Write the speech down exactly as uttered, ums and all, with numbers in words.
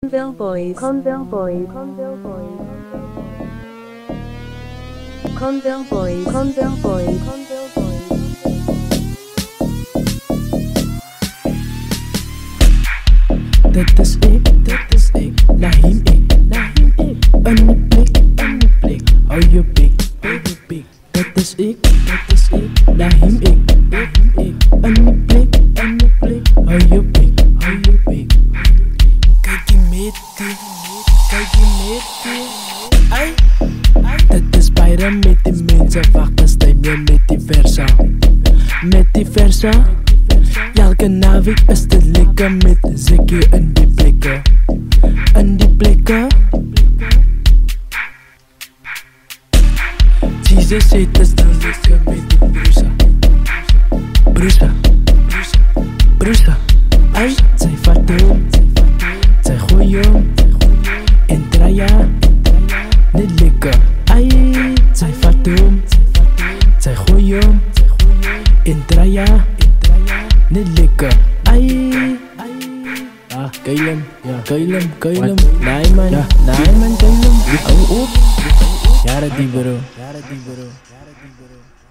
Conville boys, Conville boys, Conville boys, Conville boys, Conville boys, Conville boys. Dat is ik, dat is ik, Nahim ik, Nahim ik. Een blik, een blik, hou je bik, baby bik. Dat is ik, dat is ik, Nahim ik, Nahim ik. Een blik, een blik, hou je bik, hou je bik. Kijk die metie, kijk die metie. Ai, dat is bijna met die mensen, wacht als hij meer met die versa. Met die versa. Elke naweek is dit lekker met Ziggy in die plekken. In die plekken. Jesus het is dan lekker met die brusa. Brusa, brusa. Ay, zij vat hem, zij gooi hem. En draai ja, niet lekker. Ay, zij vat hem, zij gooi hem. En draai ja. Niet lekker, ai. Ah, kailan, ja, kailan, kailan. Nee man, ja, nee man, kailan. Hou op. Jaren die bro, jaren die bro, jaren die bro.